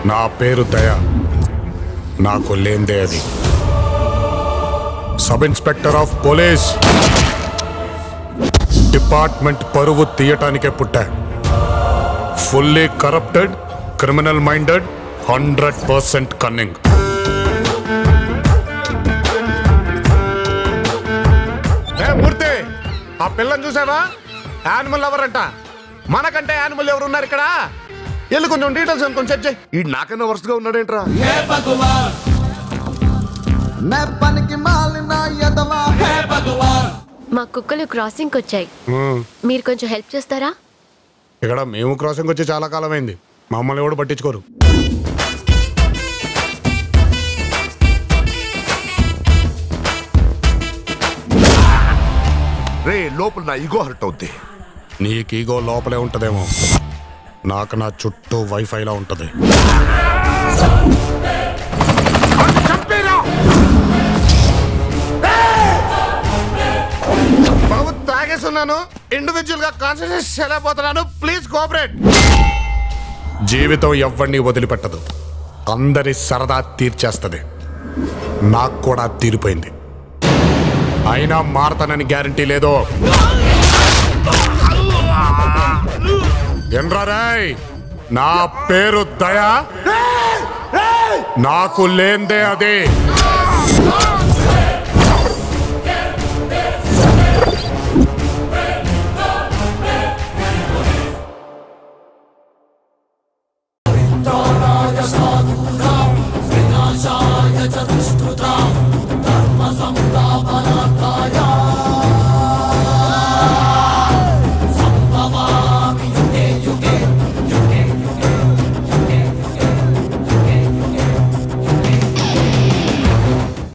నా పేరు దయ, నాకు లేందే అది. Sub inspector of police, department పరువు తీయటానికే పుట్టా. Fully corrupted, criminal minded, 100% cunning. Murthy, ఆ పిల్లని చూసావా? యానిమల్ లవర్ అంట. మనకంటే యానిమల్ ఎవరు ఉన్నారు ఇక్కడ? వెళ్ళి కొంచెం డీటెయిల్స్ కొంచెం చెక్ చేయి. ఈ నాకన్నా వరుసగా ఉన్నాడేంట్రా? మా కుక్కలు క్రాసింగ్ వచ్చాయి, మీరు కొంచెం హెల్ప్ చేస్తారా? ఇక్కడ మేము క్రాసింగ్ వచ్చి చాలా కాలం అయింది, మమ్మల్ని ఎవడు పట్టించుకోరు. రే, లోపల నా ఈగో హర్ట్ అవుద్ది. నీకు ఈగో లోపలే ఉంటదేమో, నాకు నా చుట్టూ వైఫైలా ఉంటది. బాబు, తాగేస్తున్నాను, ఇండివిజువల్ గా కాన్సన్ట్రేట్ చేయలేకపోతున్నాను, ప్లీజ్ కోఆపరేట్. జీవితం ఎవరిని వదిలిపెట్టదు, అందరి సరదా తీర్చేస్తుంది. నాకు కూడా తీరిపోయింది, అయినా మారతానని గ్యారంటీ లేదు. ఎండ్రాయ్, నా పేరు దయా, నాకు లేందే అదే. Just